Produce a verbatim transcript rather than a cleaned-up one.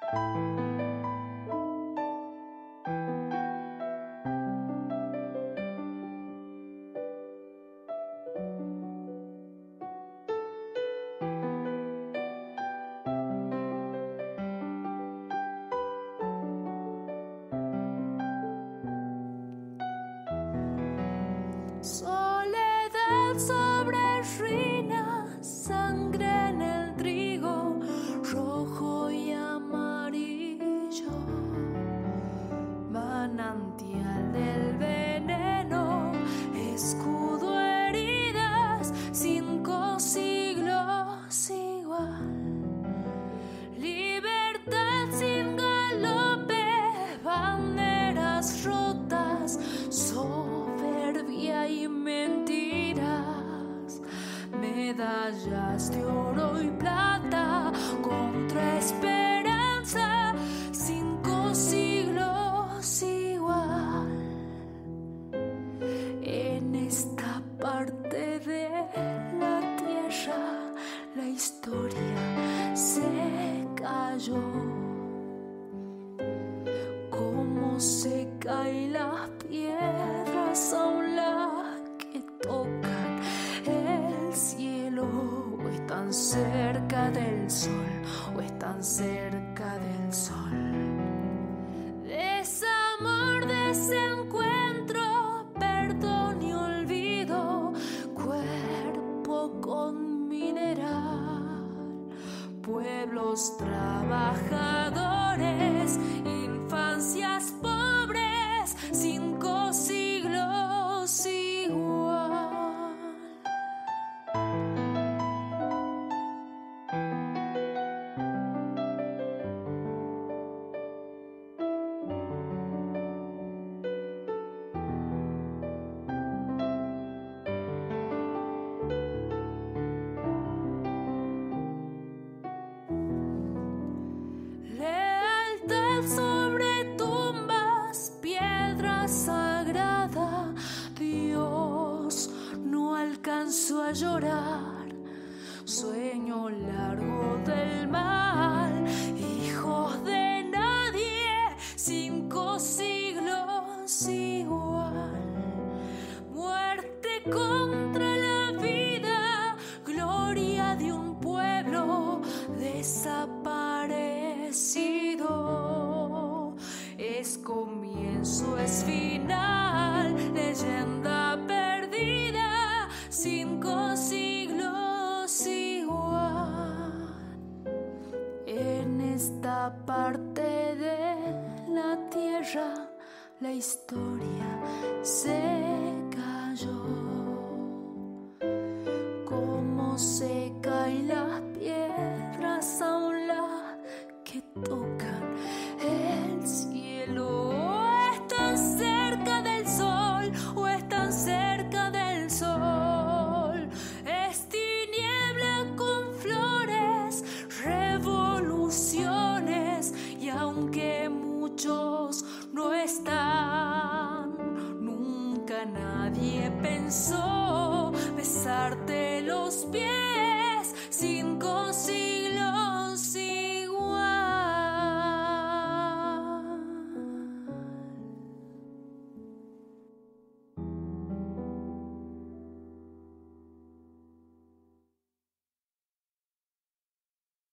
Soledad sobre ruinas, sangre en el trigo, rojo y amarillo, manantial del veneno, escudo, heridas, cinco siglos igual, libertad sin galope, banderas rotas, soberbia y mentiras, medallas de oro y plata contra esperanza, cinco siglos igual. En esta parte de la tierra la historia se cayó, como se caen las piedras a un lado que tocan el cielo, o están cerca del sol, o están cerca del sol. Desamor, desencuentro, perdón y olvido, cuerpo con mineral, pueblos trabajadores, infancias pobres, cinco siglos igual. Lealtad sobre tumbas, piedra sagrada, Dios, no alcanzo a llorar, sueño largo del mal, hijos de nadie, cinco siglos igual, muerte contra la vida, gloria de un pueblo desaparecido, es comienzo, es final, leyenda perdida, cinco siglos igual. En esta parte de la tierra la historia se cayó, como se caen las piedras a un lado que tocan el cielo, o están cerca del sol, o están cerca del sol, es tiniebla con flores, revoluciones, y aunque muchos no están, nunca nadie pensó besarte los pies.